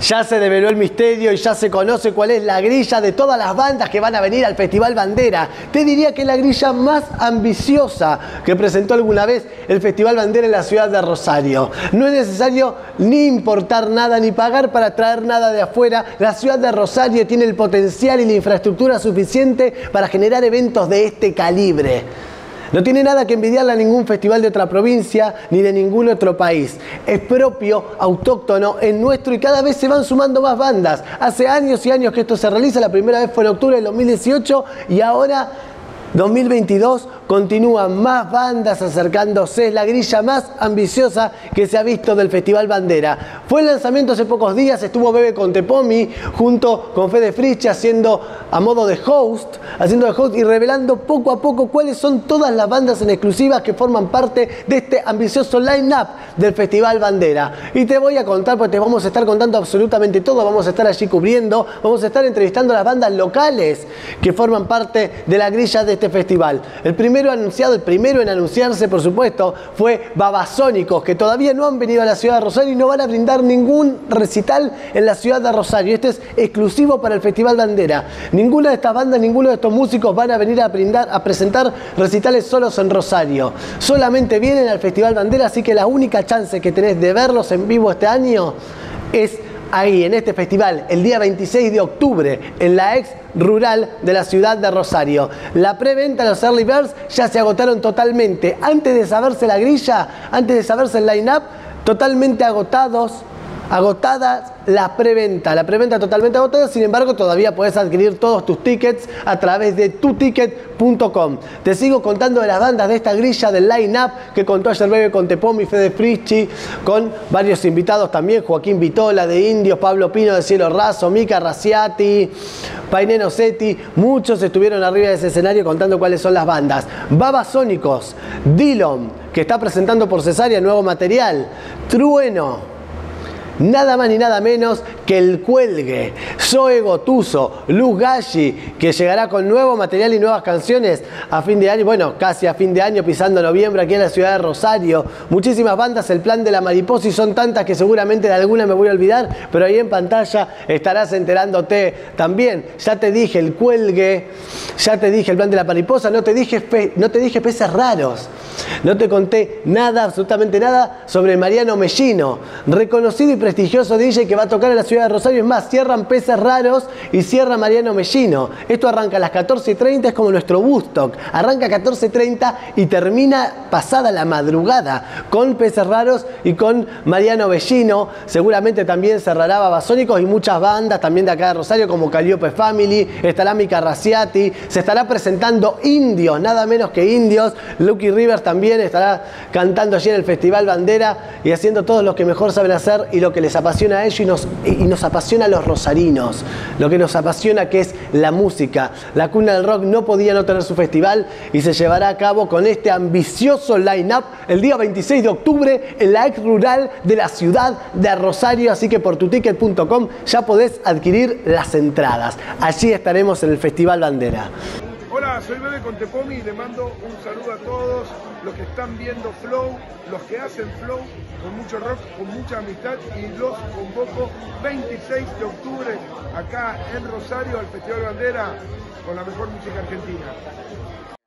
Ya se develó el misterio y ya se conoce cuál es la grilla de todas las bandas que van a venir al Festival Bandera. Te diría que es la grilla más ambiciosa que presentó alguna vez el Festival Bandera en la ciudad de Rosario. No es necesario ni importar nada ni pagar para traer nada de afuera. La ciudad de Rosario tiene el potencial y la infraestructura suficiente para generar eventos de este calibre. No tiene nada que envidiarle a ningún festival de otra provincia ni de ningún otro país. Es propio, autóctono, es nuestro y cada vez se van sumando más bandas. Hace años y años que esto se realiza, la primera vez fue en octubre del 2018 y ahora 2022 continúan más bandas acercándose. Es la grilla más ambiciosa que se ha visto del Festival Bandera. Fue el lanzamiento hace pocos días, estuvo Bebe Contepomi junto con Fede Frischi haciendo a modo de host, y revelando poco a poco cuáles son todas las bandas en exclusivas que forman parte de este ambicioso line-up del Festival Bandera. Y te voy a contar, porque te vamos a estar contando absolutamente todo, vamos a estar allí cubriendo, vamos a estar entrevistando a las bandas locales que forman parte de la grilla de este festival. El primero en anunciarse, por supuesto, fue Babasónicos, que todavía no han venido a la ciudad de Rosario y no van a brindar ningún recital en la ciudad de Rosario. Este es exclusivo para el Festival Bandera. Ninguna de estas bandas, ninguno de estos músicos van a venir a presentar recitales solos en Rosario. Solamente vienen al Festival Bandera, así que la única chance que tenés de verlos en vivo este año es ahí, en este festival, el día 26 de octubre, en la ex rural de la ciudad de Rosario. La preventa de los Early Birds ya se agotaron totalmente. Antes de saberse la grilla, antes de saberse el line-up, totalmente agotadas la preventa totalmente agotada. Sin embargo, todavía puedes adquirir todos tus tickets a través de tuticket.com. Te sigo contando de las bandas de esta grilla del line-up que contó ayer Bebe Contepomi, Fede Frischi, con varios invitados también, Joaquín Vitola de Indios, Pablo Pino de Cielo Raso, Mica Raciati, Painé Nocetti. Muchos estuvieron arriba de ese escenario contando cuáles son las bandas. Babasónicos, Dillon, que está presentando por Cesárea nuevo material, Trueno, nada más ni nada menos que El Cuelgue, Zoe Gotuso, Luz Galli, que llegará con nuevo material y nuevas canciones a fin de año, bueno, casi a fin de año, pisando noviembre aquí en la ciudad de Rosario. Muchísimas bandas, El Plan de la Mariposa, y son tantas que seguramente de alguna me voy a olvidar, pero ahí en pantalla estarás enterándote también. Ya te dije El Cuelgue, ya te dije El Plan de la Mariposa, no te dije Peces Raros. No te conté nada, absolutamente nada, sobre Mariano Mellino, reconocido y prestigioso DJ que va a tocar en la ciudad de Rosario. Es más, cierran Peces Raros y cierra Mariano Mellino. Esto arranca a las 14:30, es como nuestro Woodstock. Arranca a 14:30 y termina pasada la madrugada con Peces Raros y con Mariano Mellino. Seguramente también cerrará Babasónicos y muchas bandas también de acá de Rosario, como Calliope Family, estará Mica Raciati, se estará presentando Indios, nada menos que Indios. Lucky Rivers también estará cantando allí en el Festival Bandera y haciendo todo lo que mejor saben hacer y lo que les apasiona a ellos y nos apasiona a los rosarinos. Lo que nos apasiona, que es la música. La Cuna del Rock no podía no tener su festival y se llevará a cabo con este ambicioso line-up el día 26 de octubre en la ex rural de la ciudad de Rosario. Así que por tuticket.com ya podés adquirir las entradas. Allí estaremos en el Festival Bandera. Hola, soy Bebe Contepomi y le mando un saludo a todos los que están viendo Flow, los que hacen Flow con mucho rock, con mucha amistad, y los convoco 26 de octubre acá en Rosario al Festival Bandera con la mejor música argentina.